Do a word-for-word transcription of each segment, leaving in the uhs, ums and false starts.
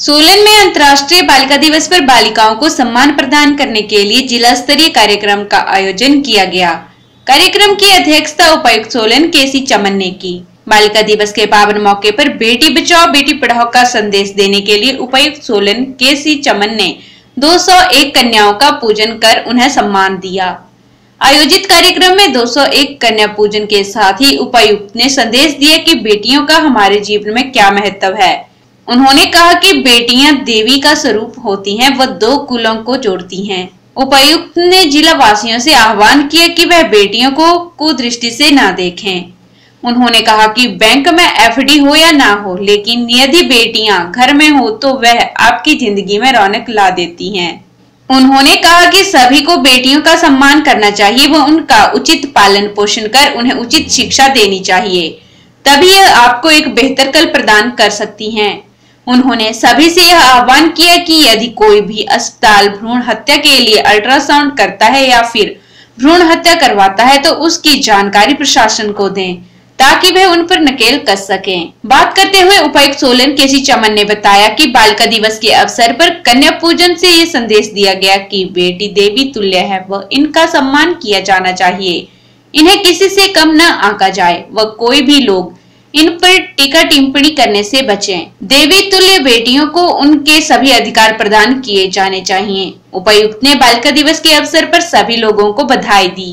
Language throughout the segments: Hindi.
सोलन में अंतर्राष्ट्रीय बालिका दिवस पर बालिकाओं को सम्मान प्रदान करने के लिए जिला स्तरीय कार्यक्रम का आयोजन किया गया। कार्यक्रम की अध्यक्षता उपायुक्त सोलन केसी चमन ने की। बालिका दिवस के पावन मौके पर बेटी बचाओ बेटी पढ़ाओ का संदेश देने के लिए उपायुक्त सोलन केसी चमन ने दो सौ एक कन्याओं का पूजन कर उन्हें सम्मान दिया। आयोजित कार्यक्रम में दो सौ एक कन्या पूजन के साथ ही उपायुक्त ने संदेश दिया कि बेटियों का हमारे जीवन में क्या महत्व है। उन्होंने कहा कि बेटियां देवी का स्वरूप होती हैं, वह दो कुलों को जोड़ती हैं। उपायुक्त ने जिला वासियों से आह्वान किया कि वह बेटियों को कुदृष्टि से न देखें। उन्होंने कहा कि बैंक में एफडी हो या ना हो, लेकिन यदि बेटियां घर में हो तो वह आपकी जिंदगी में रौनक ला देती हैं। उन्होंने कहा कि सभी को बेटियों का सम्मान करना चाहिए व उनका उचित पालन पोषण कर उन्हें उचित शिक्षा देनी चाहिए, तभी यह आपको एक बेहतर कल प्रदान कर सकती हैं। उन्होंने सभी से यह आह्वान किया कि यदि कोई भी अस्पताल भ्रूण हत्या के लिए अल्ट्रासाउंड करता है या फिर भ्रूण हत्या करवाता है तो उसकी जानकारी प्रशासन को दें, ताकि वह उन पर नकेल कस सकें। बात करते हुए उपायुक्त सोलन केसी चमन ने बताया कि बालिका दिवस के अवसर पर कन्या पूजन से ये संदेश दिया गया कि बेटी देवी तुल्य है व इनका सम्मान किया जाना चाहिए। इन्हें किसी से कम न आंका जाए व कोई भी लोग इन पर टीका टिप्पणी करने से बचें। देवी तुल्य बेटियों को उनके सभी अधिकार प्रदान किए जाने चाहिए। उपायुक्त ने बालिका दिवस के अवसर पर सभी लोगों को बधाई दी।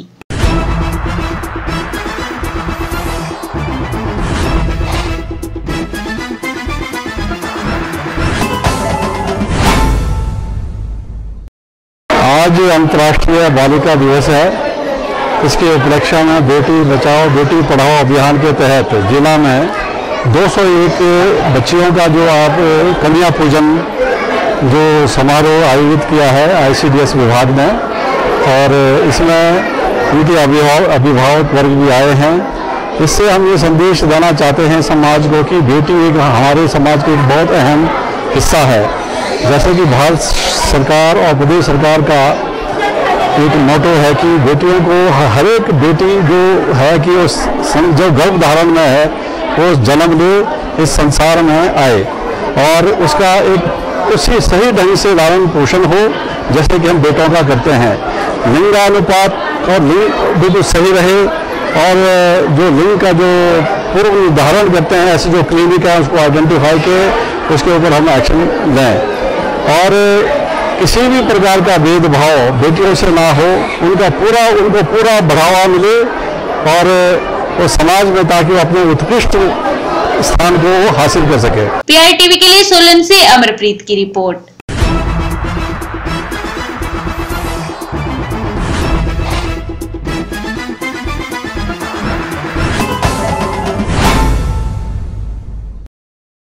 आज अंतर्राष्ट्रीय बालिका दिवस है। इसके उपलक्ष्य में बेटी बचाओ बेटी पढ़ाओ अभियान के तहत जिला में दो सौ एक बच्चियों का जो आप कन्या पूजन जो समारोह आयोजित किया है आईसीडीएस विभाग ने, और इसमें उनके अभिभावक अभिभावक वर्ग भी आए हैं। इससे हम ये संदेश देना चाहते हैं समाज को कि बेटी एक हमारे समाज का एक बहुत अहम हिस्सा है। जैसे कि भारत सरकार और प्रदेश सरकार का एक मोटो है कि बेटियों को हर एक बेटी जो है कि उस जो गर्भ धारण में है वो जन्म ले इस संसार में आए और उसका एक उसी सही ढंग से लालन पोषण हो जैसे कि हम बेटों का करते हैं। लिंगानुपात और लिंग बिल्कुल सही रहे और जो लिंग का जो पूर्व निर्धारण करते हैं ऐसे जो क्लिनिक है उसको आइडेंटिफाई के उसके ऊपर हम एक्शन लें और किसी भी प्रकार का भेदभाव बेटियों से ना हो, उनका पूरा उनको पूरा बढ़ावा मिले और वो समाज में ताकि वो अपने उत्कृष्ट स्थान को हासिल कर सके। पीआई टीवी के लिए सोलन से अमरप्रीत की रिपोर्ट।